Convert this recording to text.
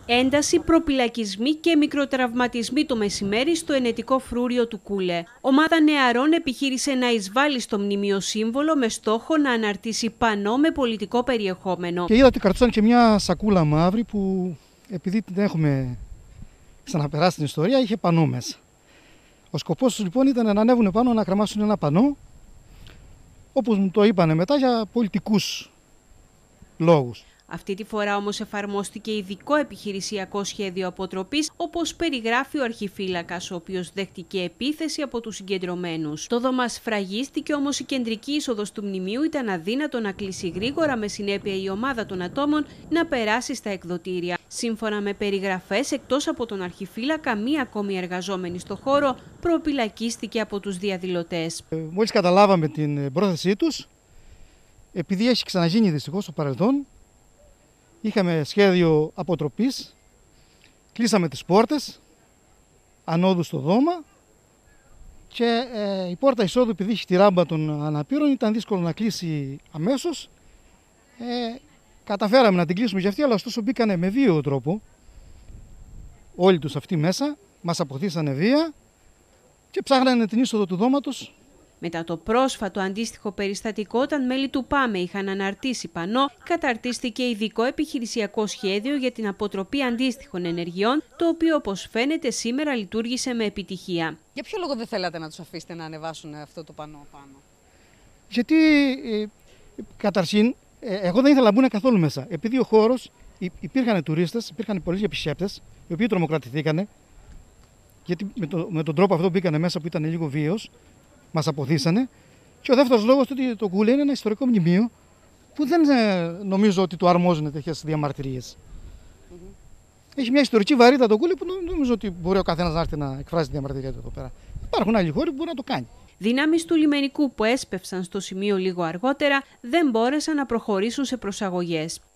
Ένταση, προπυλακισμοί και μικροτραυματισμοί το μεσημέρι στο ενετικό φρούριο του Κούλε. Ομάδα νεαρών επιχείρησε να εισβάλλει στο μνημείο σύμβολο με στόχο να αναρτήσει πανό με πολιτικό περιεχόμενο. Και είδα ότι κρατούσαν και μια σακούλα μαύρη που, επειδή την έχουμε ξαναπεράσει στην ιστορία, είχε πανό μέσα. Ο σκοπός τους λοιπόν ήταν να ανέβουν πάνω να κραμάσουν ένα πανό, όπως μου το είπανε μετά, για πολιτικούς λόγους. Αυτή τη φορά όμως εφαρμόστηκε ειδικό επιχειρησιακό σχέδιο αποτροπής, όπως περιγράφει ο αρχιφύλακας, ο οποίος δέχτηκε επίθεση από τους συγκεντρωμένους. Το δώμα σφραγίστηκε, όμως η κεντρική είσοδος του μνημείου ήταν αδύνατο να κλείσει γρήγορα, με συνέπεια η ομάδα των ατόμων να περάσει στα εκδοτήρια. Σύμφωνα με περιγραφές, εκτός από τον αρχιφύλακα, μία ακόμη εργαζόμενη στο χώρο προπυλακίστηκε από τους διαδηλωτές. Μόλις καταλάβαμε την πρόθεσή τους, επειδή έχει ξαναγίνει δυστυχώς στο παρελθόν, είχαμε σχέδιο αποτροπής, κλείσαμε τις πόρτες ανόδου στο δώμα και η πόρτα εισόδου, επειδή είχε τη ράμπα των αναπήρων, ήταν δύσκολο να κλείσει αμέσως. Καταφέραμε να την κλείσουμε και αυτή, αλλά ωστόσο μπήκανε με βίαιο τρόπο όλοι τους αυτοί μέσα, μας αποθήσανε βία και ψάχνανε την είσοδο του δώματος. Μετά το πρόσφατο αντίστοιχο περιστατικό, όταν μέλη του ΠΑΜΕ είχαν αναρτήσει πανό, καταρτίστηκε ειδικό επιχειρησιακό σχέδιο για την αποτροπή αντίστοιχων ενεργειών, το οποίο, όπως φαίνεται, σήμερα λειτουργήσε με επιτυχία. Για ποιο λόγο δεν θέλατε να τους αφήσετε να ανεβάσουν αυτό το πανό πάνω? Γιατί καταρχήν εγώ δεν ήθελα να μπουν καθόλου μέσα. Επειδή ο χώρος υπήρχαν τουρίστες, υπήρχαν πολλοί επισκέπτες, οι οποίοι τρομοκρατηθήκανε, γιατί με τον τρόπο αυτό μπήκανε μέσα που ήταν λίγο βίαιος. Μας αποθήσανε. Και ο δεύτερος λόγος ότι το Κούλε είναι ένα ιστορικό μνημείο που δεν νομίζω ότι του αρμόζουν τέτοιες διαμαρτυρίες. Έχει μια ιστορική βαρύτητα το Κούλε που νομίζω ότι μπορεί ο καθένας να έρθει να εκφράσει τη διαμαρτυρία του εδώ πέρα. Υπάρχουν άλλοι χώροι που μπορεί να το κάνει. Δυνάμεις του λιμενικού που έσπευσαν στο σημείο λίγο αργότερα δεν μπόρεσαν να προχωρήσουν σε προσαγωγές.